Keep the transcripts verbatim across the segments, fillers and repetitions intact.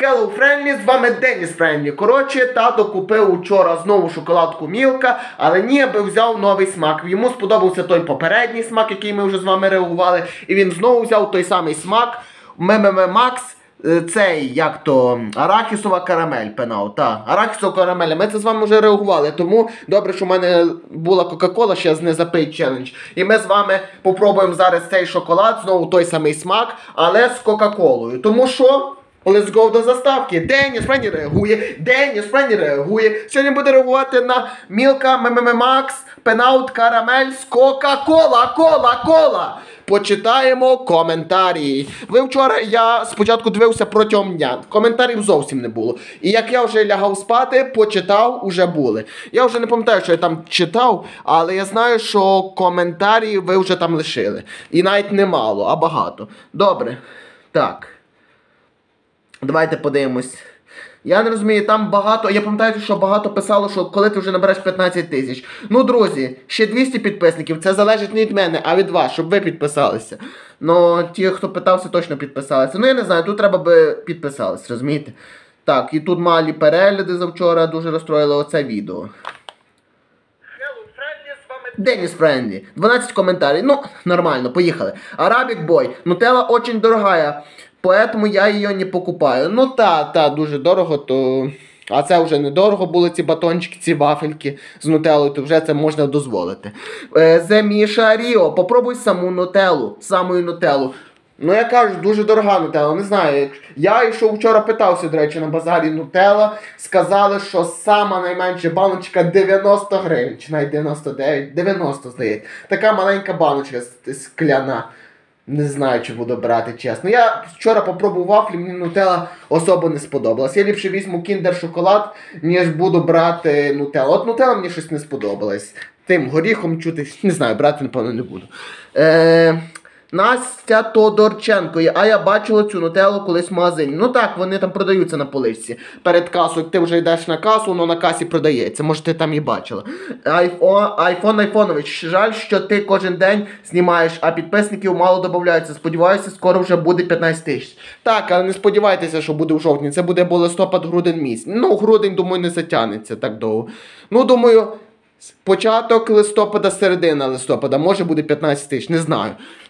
Hello Friendly, з вами Деніс Friendly. Коротше, тато купив учора знову шоколадку Мілка, але ніби взяв новий смак. Йому сподобався той попередній смак, який ми вже з вами реагували, і він знову взяв той самий смак Мемеме Макс. Цей, як то, арахісова карамель пенал, та, арахісова карамель, ми це з вами вже реагували, тому добре, що в мене була Кока-Кола, ще з не запий челендж. І ми з вами попробуємо зараз цей шоколад, знову той самий смак, але з Кока-Колою, тому що... Let's go до заставки. Деніс Friendly реагує, Деніс Friendly реагує. Сьогодні буде реагувати на Мілка Мемеме Макс Пенаут Карамель з Кока-Кола, Кола, Кола. Почитаємо коментарі. Ви вчора, я спочатку дивився протягом дня, коментарів зовсім не було. І як я вже лягав спати, почитав, уже були. Я вже не пам'ятаю, що я там читав, але я знаю, що коментарі ви вже там лишили. І навіть не мало, а багато. Добре. Так. Давайте подивимось. Я не розумію, там багато, я пам'ятаю, що багато писало, що коли ти вже набереш п'ятнадцять тисяч. Ну, друзі, ще двісті підписників, це залежить не від мене, а від вас, щоб ви підписалися. Ну, ті, хто питався, точно підписалися. Ну, я не знаю, тут треба би підписалися, розумієте? Так, і тут малі перегляди завчора, дуже розстроїли оце відео. Деніс Friendly. дванадцять коментарів. Ну, нормально, поїхали. Arabic Boy. Нутелла очень дорогая. Поэтому я її не покупаю. Ну та, та, дуже дорого, то... А це вже недорого були ці батончики, ці вафельки з нутеллою, то вже це можна дозволити. The Misha Rio. Попробуй саму нутеллу, саму нутеллу. Ну я кажу, дуже дорога нутелла, не знаю. Я йшов вчора питався, до речі, на базарі нутелла. Сказали, що сама найменша баночка дев'яносто гривень, чи навіть дев'яносто дев'ять, дев'яносто, здається. Така маленька баночка скляна. Не знаю, чи буду брати, чесно. Я вчора попробував вафлі, мені нутелла особо не сподобалась. Я ліпше візьму кіндер шоколад, ніж буду брати нутеллу. От нутелла мені щось не сподобалась. Тим горіхом чути, не знаю, брати, напевно, не буду. Е... Настя Тодорченко. А я бачила цю нутеллу колись в магазині. Ну так, вони там продаються на поличці. Перед касою, ти вже йдеш на касу, воно на касі продається. Може, ти там і бачила. Айфон, Айфон Айфонович, жаль, що ти кожен день знімаєш, а підписників мало додаються. Сподіваюся, скоро вже буде п'ятнадцять тисяч. Так, але не сподівайтеся, що буде в жовтні. Це буде або листопад-грудень місяць. Ну, грудень, думаю, не затягнеться так довго. Ну, думаю, початок листопада, середина листопада. Може буде п'ятнадцять тисяч, не знаю.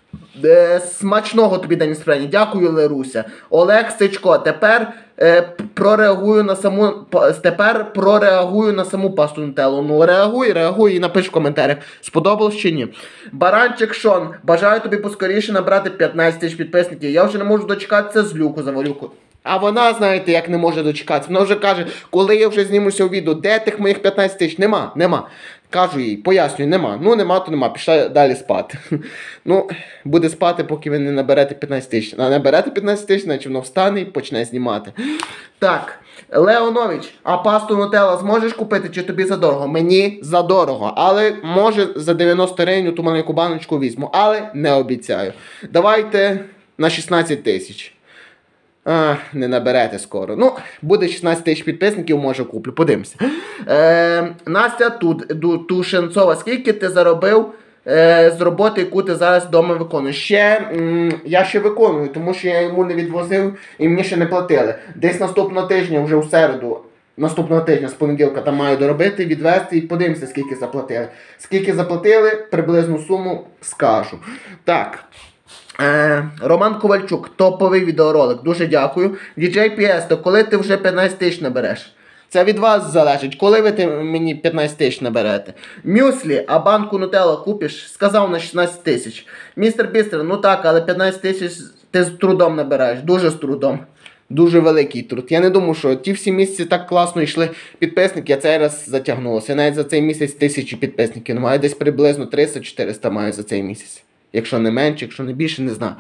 Е, смачного тобі, Деніс Friendly. Дякую, Леруся. Олег Сичко. Тепер е, прореагую на саму тепер прореагую на саму пасту нутеллу. Ну, реагуй, реагуй і напиш в коментарях, сподобалось чи ні. Баранчик Шон. Бажаю тобі поскоріше набрати п'ятнадцять тисяч підписників. Я вже не можу дочекатися з люку завалюку. А вона, знаєте, як не може дочекатися. Вона вже каже, коли я вже знімуся у відео, де тих моїх п'ятнадцять тисяч? Нема, нема. Кажу їй, пояснюю, нема. Ну, нема, то нема. Пішла далі спати. Ну, буде спати, поки ви не наберете п'ятнадцять тисяч. А наберете п'ятнадцять тисяч, значить воно встане і почне знімати. Так, Леонович, а пасту нутелла зможеш купити, чи тобі задорого? Мені задорого. Але, може, за дев'яносто гривень ту маленьку баночку візьму. Але не обіцяю. Давайте на шістнадцять тисяч. А, не наберете скоро. Ну, буде шістнадцять тисяч підписників, може куплю. Подивимося. Е, Настя тут, Тушенцова. Скільки ти заробив е, з роботи, яку ти зараз вдома виконуєш? Ще, м, я ще виконую, тому що я йому не відвозив і мені ще не платили. Десь наступного тижня, вже у середу, наступного тижня, з понеділка, там маю доробити, відвезти і подивимося, скільки заплатили. Скільки заплатили, приблизну суму скажу. Так. Е, Роман Ковальчук, топовий відеоролик, дуже дякую. ді джей Піесто, коли ти вже п'ятнадцять тисяч набереш? Це від вас залежить, коли ви ти мені п'ятнадцять тисяч наберете. Мюслі, а банку нутелла купиш? Сказав на шістнадцять тисяч. Містер Бістер, ну так, але п'ятнадцять тисяч ти з трудом набираєш, дуже з трудом. Дуже великий труд. Я не думаю, що ті всі місяці так класно йшли підписники, я цей раз затягнулося. Я навіть за цей місяць тисячі підписників маю, десь приблизно триста-чотириста маю за цей місяць. Якщо не менше, якщо не більше, не знаю.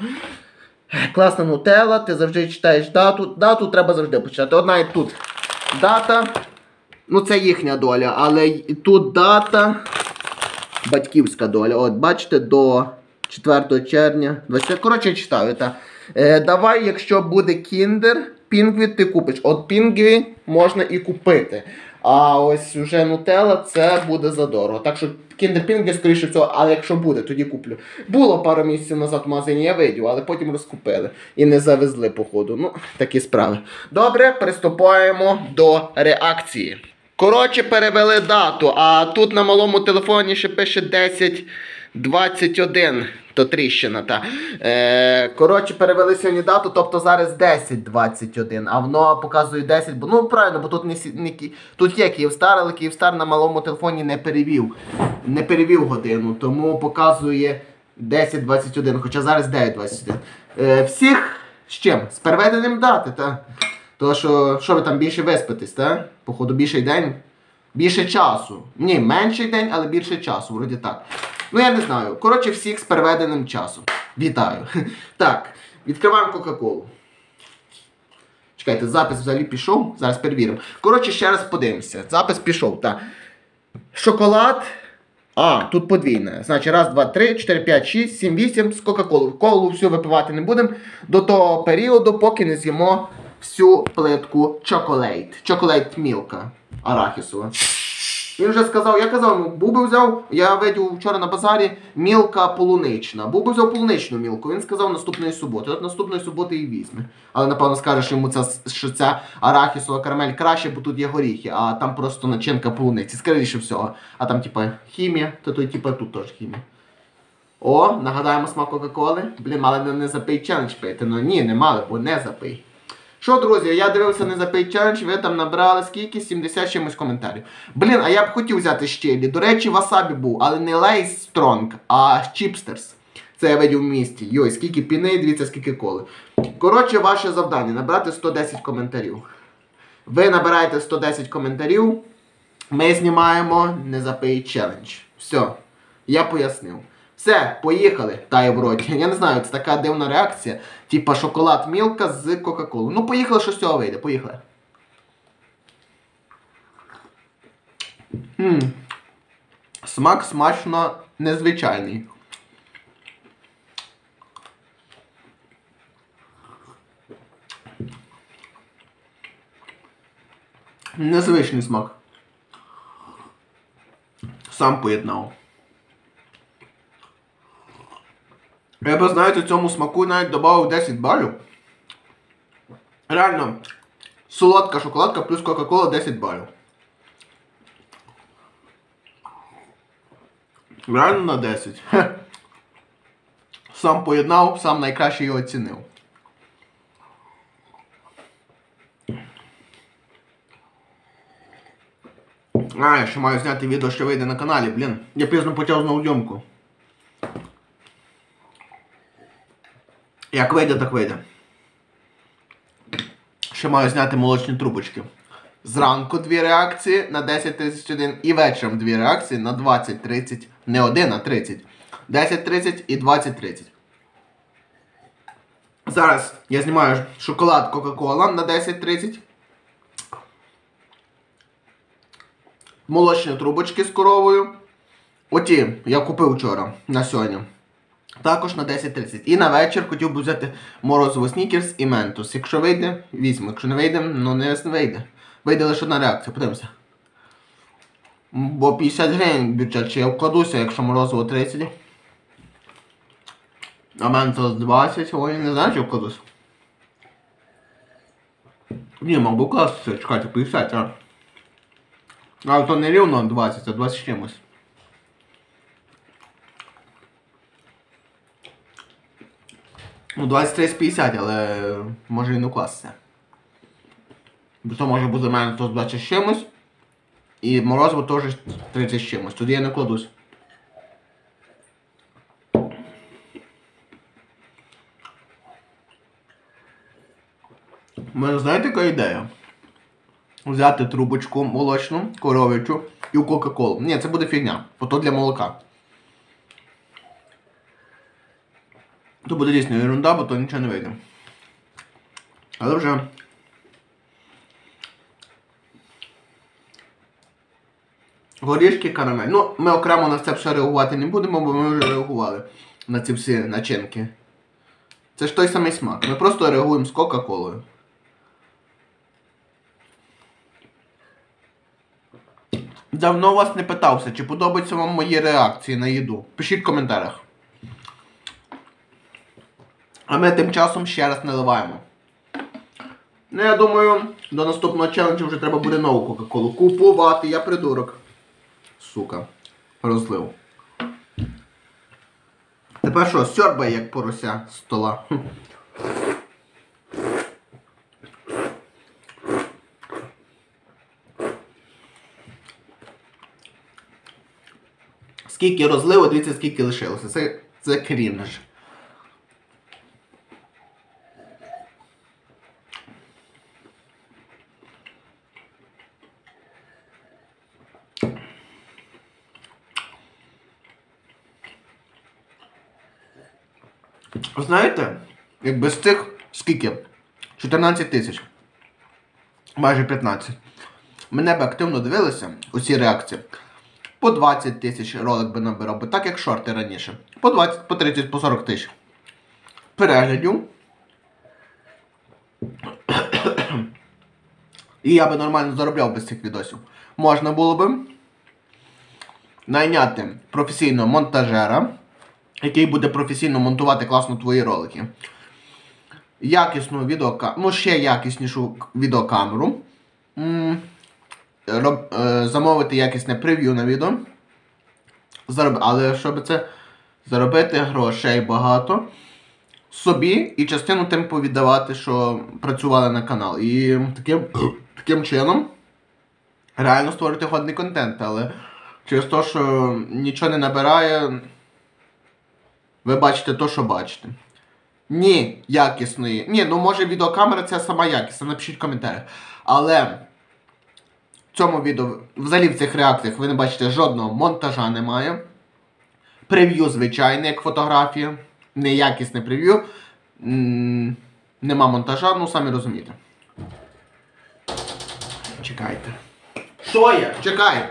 Класна нутелла, ти завжди читаєш дату. Дату треба завжди почитати. Одна і тут дата. Ну це їхня доля, але і тут дата. Батьківська доля. От, бачите, до четвертого червня. Коротше, читаю, так. Е, давай, якщо буде кіндер, пінгві ти купиш. От пінгві можна і купити. А ось вже нутелла це буде задорого. Так що кіндерпінги, скоріше всього, але якщо буде, тоді куплю. Було пару місяців назад в магазині, я видів, але потім розкупили. І не завезли, походу. Ну, такі справи. Добре, приступаємо до реакції. Коротше, перевели дату, а тут на малому телефоні ще пише десять двадцять один. То тріщина, та. Е, коротше, перевели сьогодні дату, тобто зараз десять двадцять один, а воно показує десять, бо, ну правильно, бо тут не, не тут є Київстар, але Київстар на малому телефоні не перевів, не перевів годину, тому показує десять двадцять один, хоча зараз дев'ять двадцять один. Е, всіх з чим? З переведенням дати, та. То що, що ви там більше виспитесь, та? Походу більший день, більше часу. Ні, менший день, але більше часу, вроді так. Ну, я не знаю. Коротше, всіх з переведеним часом. Вітаю. Так, відкриваємо Кока-Колу. Чекайте, запис взагалі пішов. Зараз перевіримо. Коротше, ще раз подивимося. Запис пішов, так. Шоколад. А, тут подвійне. Значить, раз, два, три, чотири, п'ять, шість, сім, вісім з Кока-Колу. Колу всю випивати не будемо до того періоду, поки не з'їмо всю плитку чоколейт. Чоколейт мілка арахісова. Він вже сказав, я казав, Буби взяв, я видів вчора на базарі, мілка полунична. Буби взяв полуничну мілку, він сказав наступної суботи. От наступної суботи і візьме. Але напевно скаже, що йому ця, що ця арахісова карамель краще, бо тут є горіхи, а там просто начинка полуниці. Скоріше всього. А там типа хімія, то той типа тут теж хімія. О, нагадаємо смак Кока-Коли. Блін, мали не запий челендж пити. Ну ні, не мали, бо не запий. Що, друзі, я дивився не запий челендж, ви там набрали скільки? сімдесят чимось коментарів. Блін, а я б хотів взяти щелі. До речі, васабі був, але не Лейс Стронг, а Чіпстерс. Це я видів в місті. Йой, скільки піни, дивіться, скільки коли. Коротше, ваше завдання набрати сто десять коментарів. Ви набираєте сто десять коментарів, ми знімаємо не запий челендж. Все, я пояснив. Все, поїхали, тає в роті. Я не знаю, це така дивна реакція. Типа шоколад мілка з Кока-Колою. Ну, поїхали, що з цього вийде. Поїхали. Хм. Смак смачно незвичайний. Незвичний смак. Сам поєднав. Я б, знаєте, цьому смаку навіть додав десять балів. Реально, солодка шоколадка плюс Кока-Кола десять балів. Реально на десять. Хе. Сам поєднав, сам найкраще його оцінив. А, я ще маю зняти відео, що вийде на каналі, блін. Я пізно почав знову зйомку. Як вийде, так вийде. Ще маю зняти молочні трубочки. Зранку дві реакції на десять тридцять один і вечором дві реакції на двадцять тридцять. Не один, а тридцять. десять тридцять і двадцять тридцять. Зараз я знімаю шоколад Кока-Кола на десять тридцять. Молочні трубочки з коровою. Оті я купив вчора на сьогодні. Також на десять тридцять. І на вечір хотів би взяти морозиво Снікерс і Ментос. Якщо вийде, візьму. Якщо не вийде, ну не вийде. Вийде лише одна реакція, подивимося. Бо п'ятдесят гривень бюджет, чи я вкладуся, якщо морозиво тридцять. А Ментос двадцять, ой, не знаю, чи вкладуся. Ні, мав би вкластися, чекайте, п'ятдесят, а. А то не рівно двадцять, а двадцять чимось. Ну, двадцять три з п'ятдесят, але може і не вкластися. Бо то може бути в мене то двадцять з чимось. І морозиво теж тридцять з чимось. Тоді я не кладусь. У мене знаєте, яка ідея? Взяти трубочку молочну, коров'ячу і у Кока-Колу. Ні, це буде фігня, бо то для молока. То буде дійсно ерунда, бо то нічого не вийде. Але вже... Горішки, карамель. Ну, ми окремо на це все реагувати не будемо, бо ми вже реагували на ці всі начинки. Це ж той самий смак. Ми просто реагуємо з Кока-Колою. Давно вас не питався, чи подобаються вам мої реакції на їду. Пишіть в коментарях. А ми тим часом ще раз наливаємо. Ну, я думаю, до наступного челенджу вже треба буде нову кока-колу купувати. Я придурок. Сука. Розлив. Тепер що, сьорбай як порося з стола. Скільки розливу, дивіться, скільки лишилося. Це, це крінж. Знаєте, якби з цих, скільки? чотирнадцять тисяч. Майже п'ятнадцять. Мене б активно дивилися, усі реакції. По двадцять тисяч ролик би набирав, бо так як шорти раніше. По двадцять, по тридцять, по сорок тисяч. Переглядів. І я би нормально заробляв без цих відосів. Можна було би найняти професійного монтажера, який буде професійно монтувати класно твої ролики. Якісну відеокамеру, ну ще якіснішу відеокамеру. М роб, е, замовити якісне прев'ю на відео. Зароб... Але щоб це заробити грошей багато собі і частину тим повіддавати, що працювали на канал. І таким, таким чином реально створити годний контент. Але через те, що нічого не набирає, ви бачите те, що бачите. Ні якісної. Ні, ну може відеокамера це сама якісна, напишіть в коментарях. Але в цьому відео, взагалі в цих реакціях, ви не бачите жодного монтажа немає. Прев'ю звичайне, як фотографія. Неякісне прев'ю. Нема монтажа, ну самі розумієте. Чекайте. Що є? Чекай!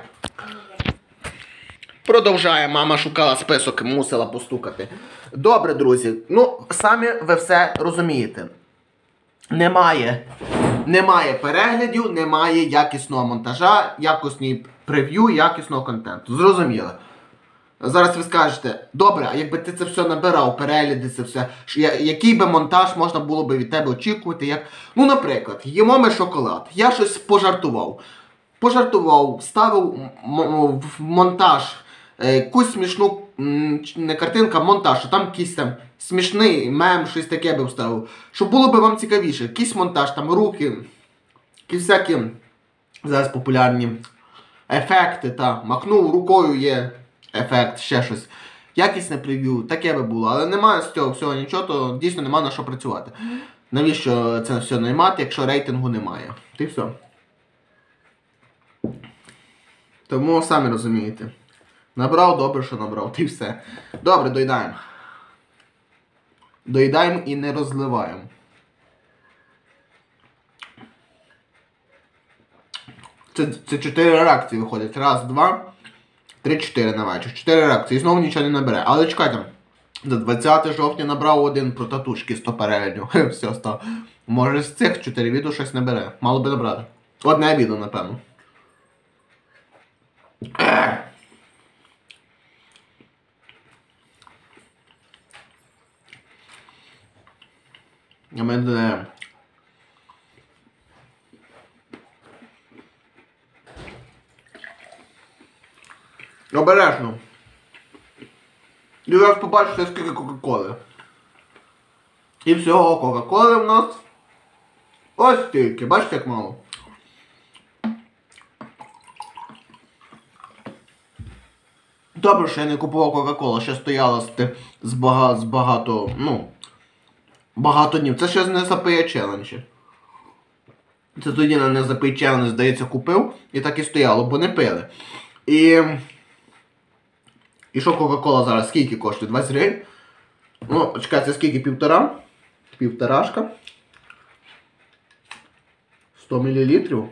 Продовжає, мама шукала список, мусила постукати. Добре, друзі, ну, самі ви все розумієте. Немає, немає переглядів, немає якісного монтажа, якісні прев'ю, якісного контенту. Зрозуміло. Зараз ви скажете, добре, а якби ти це все набирав, перегляди, це все, який би монтаж можна було би від тебе очікувати, як... Ну, наприклад, їмо ми шоколад, я щось пожартував. Пожартував, ставив в монтаж якусь смішну, не картинка, а монтаж, що там якийсь там смішний мем, щось таке би вставив. Щоб було б вам цікавіше, якийсь монтаж, там руки, якісь всякі зараз популярні ефекти, та махнув рукою є ефект, ще щось. Якісне прев'ю, таке би було, але немає з цього всього нічого, то дійсно нема на що працювати. Навіщо це все наймати, якщо рейтингу немає? Ти все. Тому самі розумієте. Набрав, добре, що набрав. Ти все. Добре, доїдаємо. Доїдаємо і не розливаємо. Це, це чотири реакції виходять. Раз, два, три, чотири на вечір. Чотири реакції. І знову нічого не набере. Але чекайте. До двадцятого жовтня набрав один про татушки сто переглядів. Все, став. Може з цих чотири відео щось набере. Мало би набрати. Одне відео, напевно. А мене... Обережно. І зараз побачите, скільки кока-коли. І всього кока-коли в нас ось стільки. Бачите, як мало? Добре, що я не купував кока-колу, ще стояла з, з, бага, з багато, ну, багато днів. Це ще не запиє челенджі. Це тоді на не запий челендж, здається, купив і так і стояло, бо не пили. І... І що кока-кола зараз? Скільки коштує? двадцять гривень? Ну, чекайте, скільки? Півтора? Півторашка. сто мілілітрів.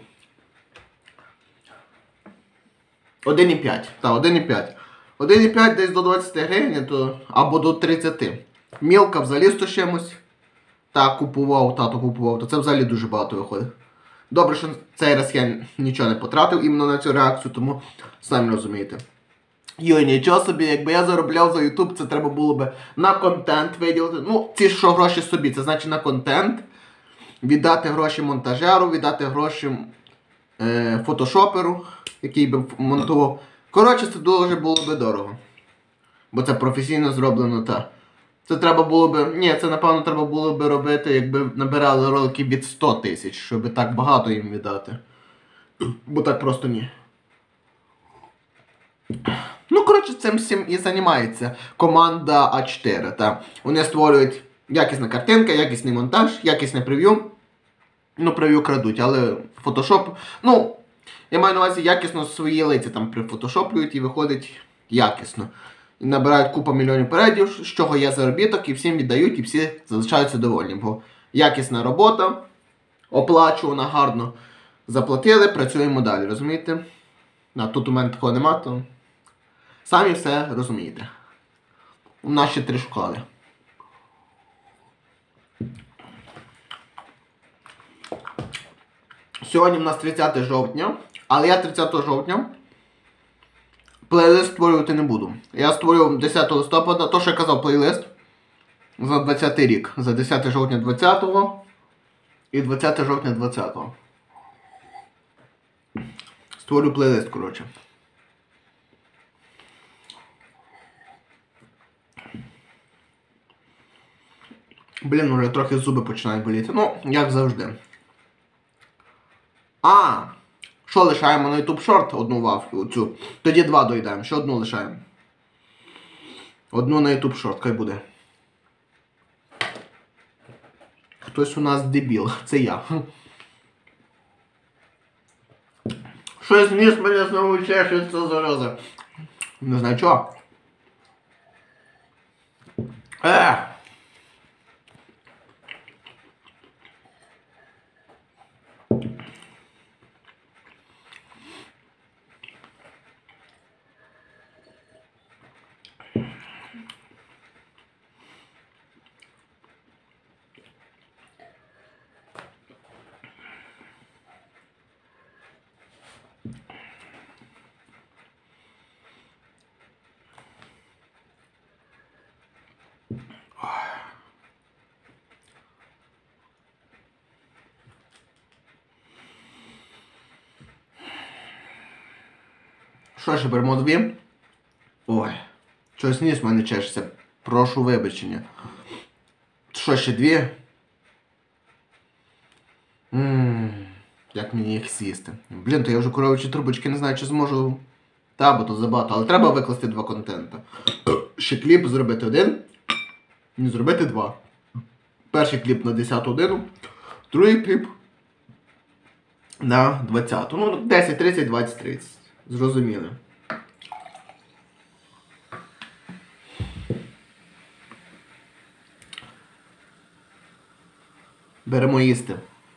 один і п'ять. Так, один і п'ять. один і п'ять десь до двадцяти гривень, то... або до тридцяти. Мілка взагалі сто чимось. Так, купував, тато купував, то це взагалі дуже багато виходить. Добре, що цей раз я нічого не потратив іменно на цю реакцію, тому самі розумієте. Йой, нічого собі, якби я заробляв за YouTube, це треба було би на контент виділити. Ну, ці що гроші собі, це значить на контент. Віддати гроші монтажеру, віддати гроші е, фотошоперу, який би монтував. Коротше, це дуже було би дорого. Бо це професійно зроблено, та. Це треба було би... Ні, це напевно треба було би робити, якби набирали ролики від сто тисяч, щоб так багато їм віддати. Бо так просто ні. Ну, коротше, цим всім і займається команда А чотири, та. Вони створюють якісна картинка, якісний монтаж, якісне прев'ю. Ну, прев'ю крадуть, але фотошоп... Ну, я маю на увазі якісно свої лиця там прифотошоплюють і виходить якісно. І набирають купу мільйонів переглядів, з чого є заробіток, і всім віддають, і всі залишаються довольні. Бо якісна робота, оплачувана, гарно заплатили, працюємо далі, розумієте? А тут у мене такого нема, то самі все розумієте. У нас ще три шоколади. Сьогодні в нас тридцяте жовтня, але я тридцятого жовтня плейлист створювати не буду. Я створював десятого листопада, то що я казав, плейлист за двадцятий рік. За десяте жовтня двадцятого і двадцяте жовтня двадцятого. Створю плейлист, коротше. Блін, уже трохи зуби починають боліти. Ну, як завжди. А, що лишаємо на YouTube Short? Одну вафлю, цю. Тоді два доїдаємо. Що одну лишаємо? Одну на YouTube Short, хай буде. Хтось у нас дебіл. Це я. Щось ніс мене знову чешеться, зараза. Не знаю чого. Ех. Що ще беремо дві? Ой, щось ніс в мене чешеться. Прошу вибачення. Що ще дві? Ммм, як мені їх сісти. Блін, то я вже коровичі трубочки не знаю, чи зможу. Та, бо то забагато. Але треба викласти два контента. Ще кліп зробити один. Не зробити два. Перший кліп на десяту годину. Другий кліп на двадцяту. Ну, десять тридцять, двадцять тридцять. Зрозуміли. Беремо їсти.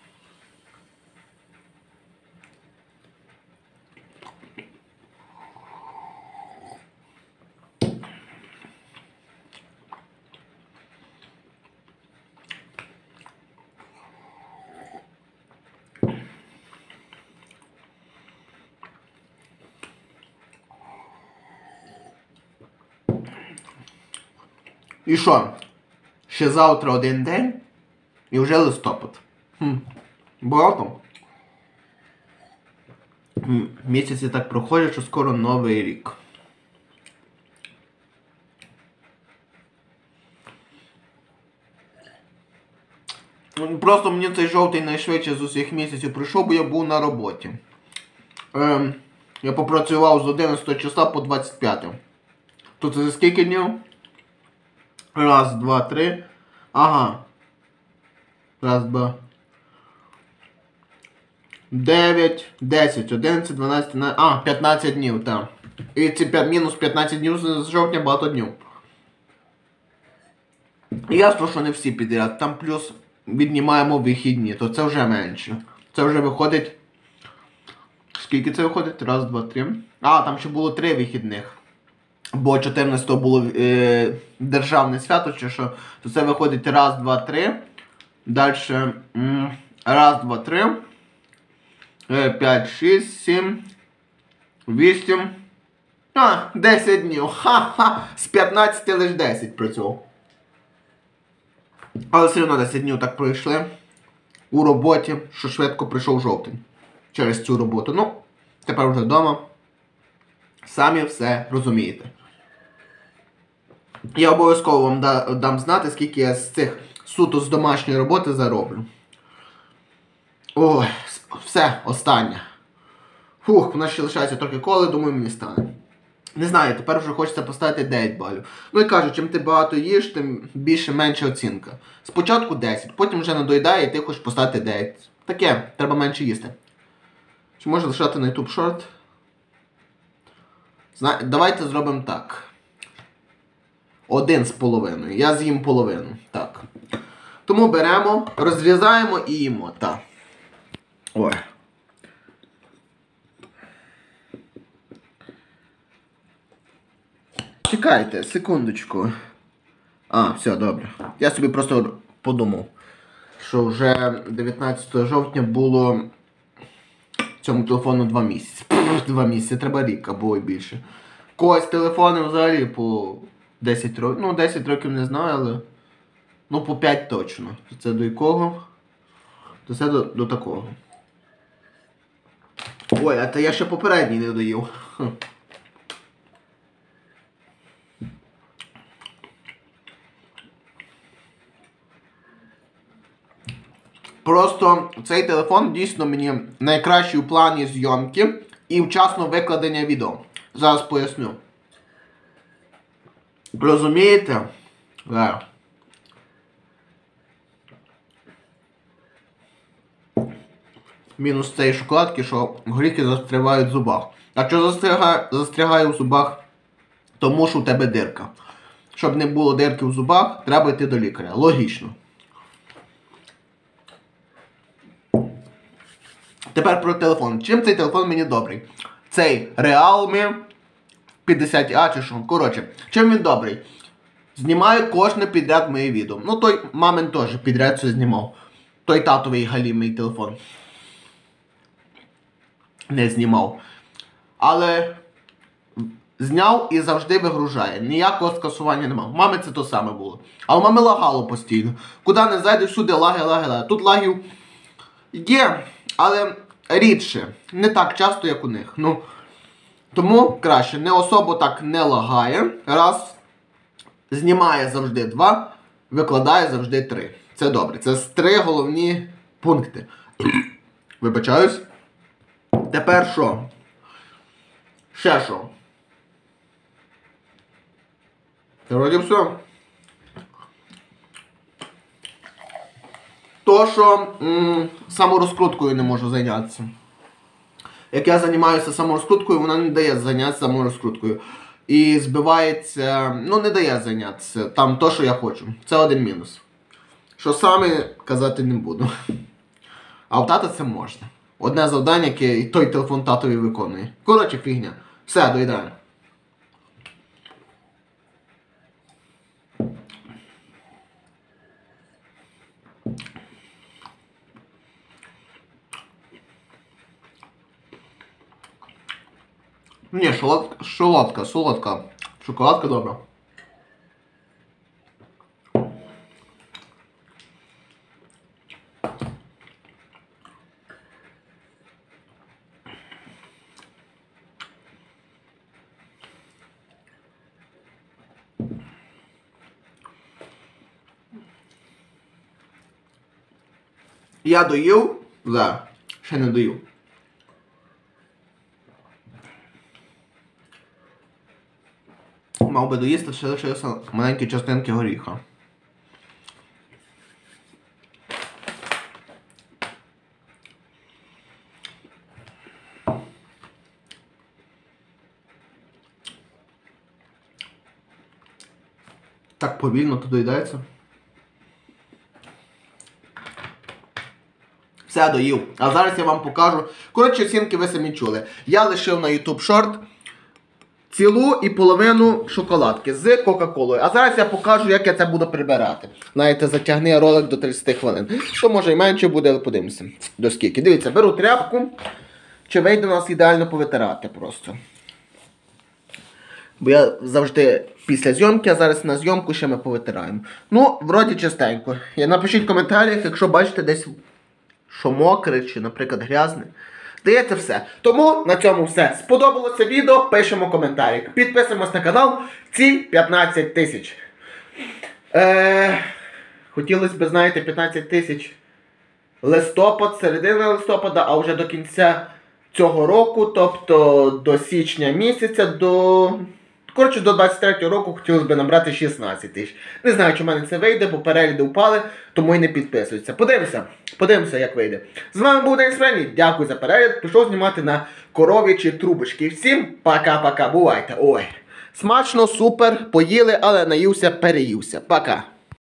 І що? Ще завтра один день і вже листопад. Хм. Багато. Місяці так проходять, що скоро новий рік. Просто мені цей жовтий найшвидше з усіх місяців прийшов, бо я був на роботі. Ем, я попрацював з одинадцятого числа по двадцять п'яте. Тут за скільки днів? Раз, два, три. Ага. Раз, два. дев'ять, десять, одинадцять, дванадцять, а, п'ятнадцять днів, так. І ці мінус п'ятнадцять днів з жовтня багато днів. Ясно, що не всі підряд. Там плюс віднімаємо вихідні, то це вже менше. Це вже виходить... Скільки це виходить? Раз, два, три. А, там ще було три вихідних. Бо чотирнадцятого було е, державне свято, чи що, то це виходить раз, два, три. Далі м, раз, два, три. п'ять, шість, сім, вісім. А, десять днів. Ха-ха. З п'ятнадцяти лише десять працював. Але все одно десять днів так пройшли. У роботі, що швидко прийшов жовтень. Через цю роботу. Ну, тепер вже вдома. Самі все розумієте. Я обов'язково вам да, дам знати, скільки я з цих суто з домашньої роботи зароблю. Ой, все, останнє. Фух, у нас ще лишається трохи коли, думаю, мені стане. Не знаю, тепер вже хочеться поставити дев'ять балів. Ну і кажу, чим ти багато їш, тим більше-менше оцінка. Спочатку десять, потім вже надоїдає і ти хочеш поставити дев'ять. Таке, треба менше їсти. Чи можна лишати на YouTube Short? Зна... Давайте зробимо так. Один з половиною. Я з'їм половину. Так. Тому беремо, розрізаємо і їмо. Так. Ой. Чекайте, секундочку. А, все, добре. Я собі просто подумав, що вже дев'ятнадцятого жовтня було цьому телефону два місяці. Пф, два місяці, треба рік або й більше. Когось телефони взагалі по десять років. Ну, десять років не знаю, але... Ну, по п'ять точно. Це до якого? То це до, до такого. Ой, а то я ще попередній не доїв. Хм. Просто цей телефон дійсно мені найкращий у плані зйомки і вчасно викладення відео. Зараз поясню. Розумієте? Зараз. Мінус цієї шоколадки, що горіхи застрягають в зубах. А що застрягає, застрягає в зубах? Тому що у тебе дирка. Щоб не було дирки в зубах, треба йти до лікаря. Логічно. Тепер про телефон. Чим цей телефон мені добрий? Цей Realme п'ятдесят а чи що. Коротше, чим він добрий? Знімаю кожне підряд моє відео. Ну той мамин теж підряд це знімав. Той татовий галімий телефон. Не знімав. Але зняв і завжди вигружає. Ніякого скасування немає. У мами це то саме було. А у мами лагало постійно. Куди не зайдеш, всюди лаги, лаги, лаги. Тут лагів є, але рідше. Не так часто, як у них. Ну, тому краще. Не особо так не лагає. Раз. Знімає завжди два. Викладає завжди три. Це добре. Це три головні пункти. Вибачаюсь. Тепер що? Ще що? Це вроді все. То, що м саморозкруткою не можу зайнятися. Як я займаюся саморозкруткою, вона не дає зайнятися саморозкруткою. І збивається, ну не дає зайнятися там то, що я хочу. Це один мінус. Що саме казати не буду. А у тата це можна. Одне завдання, яке і той телефон татові виконує. Коротше, фігня. Все, доїдаємо. Ні, шоколадка, шоколадка, солодка. Шоколадка добра. Я доїв? Да. Ще не доїв. Мав би доїсти, ще лишилися маленькі частинки горіха. Так повільно то доїдається. Все, доїв. А зараз я вам покажу. Коротше, оцінки ви самі чули. Я лишив на YouTube Short. цілу і половину шоколадки з Кока-Колою. А зараз я покажу, як я це буду прибирати. Знаєте, затягни ролик до тридцяти хвилин. Що може і менше буде, але подивимося. До скільки. Дивіться, беру тряпку. Чи вийде у нас ідеально повитирати просто. Бо я завжди після зйомки, а зараз на зйомку ще ми повитираємо. Ну, вроді чистенько. Напишіть в коментарях, якщо бачите десь, що мокре, чи, наприклад, грязне. Здається, все. Тому на цьому все. Сподобалося відео, пишемо коментарі. Підписуємось на канал. Ціль п'ятнадцять тисяч. Е... Хотілося б, знаєте, п'ятнадцять тисяч листопад, середина листопада, а вже до кінця цього року, тобто до січня місяця, до... Коротше, до двадцять третього року хотілося б набрати шістнадцять тисяч. Не знаю, чи в мене це вийде, бо перегляди впали, тому і не підписуються. Подивимося, подивимося, як вийде. З вами був Денис Френні, дякую за перегляд, пішов знімати на коров'ячі трубочки. Всім пока-пока, бувайте. Ой, смачно, супер, поїли, але наївся, переївся. Пока.